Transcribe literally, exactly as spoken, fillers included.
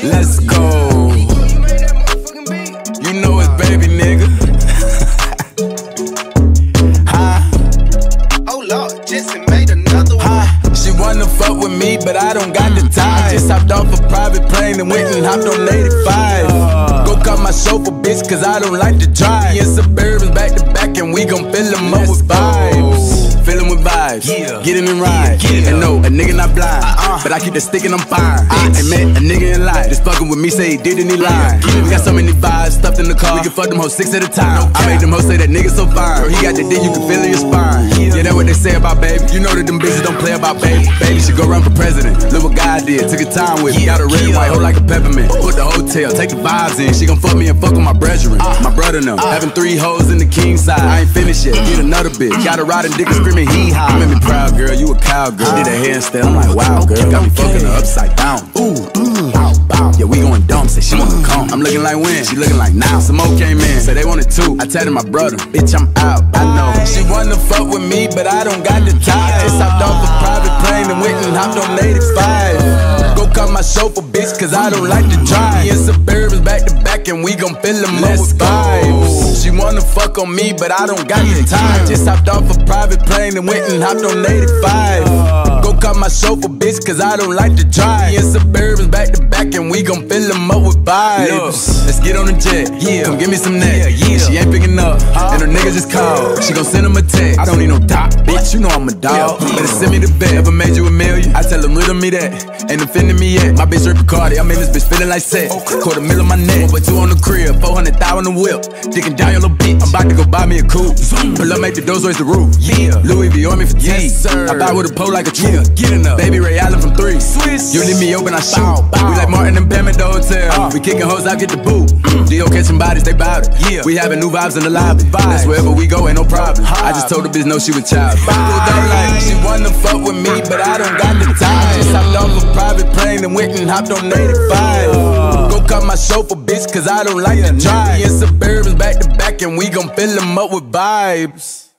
Let's go. You know it's baby, nigga. Huh? Oh Lord, Jesse made another one. Huh? She wanna fuck with me, but I don't got the time. Just hopped off a private plane and went and hopped on eighty-five. Go cut my chauffeur, bitch, cause I don't like to drive. Me and Suburbans back to back, and we gon' fill them up with vibes. Fill them with vibes, yeah. Get in and ride, yeah. And no, a nigga not blind, uh-uh. But I keep the stick and I'm fine. I ain't met a nigga in life just fucking with me, say he did and he lying. We got so many vibes stuffed in the car, we can fuck them hoes six at a time. I made them hoes say that nigga so fine. Girl, he got the dick, you can feel in your spine. Yeah, that's what they say about baby. You know that them bitches don't play about baby. Baby should go run for president. Look what God did, took her time with me. Got a red and white hoe like a peppermint. Put the hotel, take the vibes in. She gon' fuck me and fuck with my brethren. My brother and them, having three hoes in the king side. I ain't finished yet, get another bitch. Got a riding dick and screaming hee haw. You made me proud, girl, you a cowgirl. Did a handstand, I'm like, wow, girl. Got me fucking her upside down. Ooh, ooh, bow, bow. Yeah, we going dumb, say she wanna come. I'm looking like when, she looking like now. Some more came in, said they wanted two. I tell my brother, bitch, I'm out, I know. She wanna fuck with me, but I don't got the time. Just hopped off a private plane and went and hopped on eighty-five. Go cut my chauffeur, bitch, cause I don't like to drive. Me and Suburbans back to back, and we gon' fill them up with vibes. She wanna fuck on me, but I don't got the time. Just hopped off a private plane and went and hopped on eighty-five. Go cut my chauffeur, bitch, cause I don't like to drive. Me and Suburbans back to back, and we gon' fill them up with vibes. Let's get on the jet, yeah. Come give me some neck, yeah, yeah. She ain't picking up, and her nigga just called. She gon' send him a text. I don't need no doc, bitch, you know I'm a dog. Yeah. Better send me the bet. Ever made you a million? I tell him little me that. Ain't offending me yet. My bitch Rick Cardi, I'm in this bitch feeling like sex. Quarter mil on my neck, one but two on the crib, four hundred thousand on the whip. Dicking down your little bitch. I'm about to go buy me a coupe. Pull up, make the doors raise the roof. Yeah, Louis V on me for ten. Yes, sir. I buy with a pole like a tree. Yeah, get enough. Baby Ray Allen from three. Swiss. You leave me open, I shoot. Bow, bow. We like Martin and Pam at the hotel. Uh, we kicking hoes out, get the boot. D O catching bodies, they bout it. Yeah, we having new vibes in the lobby. Vibes. That's wherever we go, ain't no problem. I just told the bitch no, she was child. Like, she wanna fuck with me, but I don't got the time. Just hopped off a private plane and went and hopped on eighty-five. Go cut my chauffeur, bitch, cause I don't like to drive. Me and Suburbans back to back, and we gon' fill them up with vibes.